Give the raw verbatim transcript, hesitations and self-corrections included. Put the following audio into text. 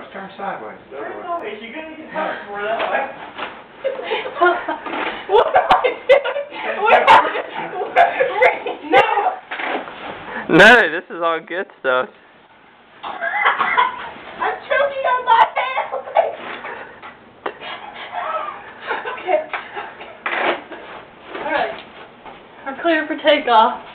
let's turn sideways. Is you gonna get hurt more that way? What am I doing? No! No, this is all good stuff. I'm choking on my hand! Okay. Alright. We're clear for takeoff.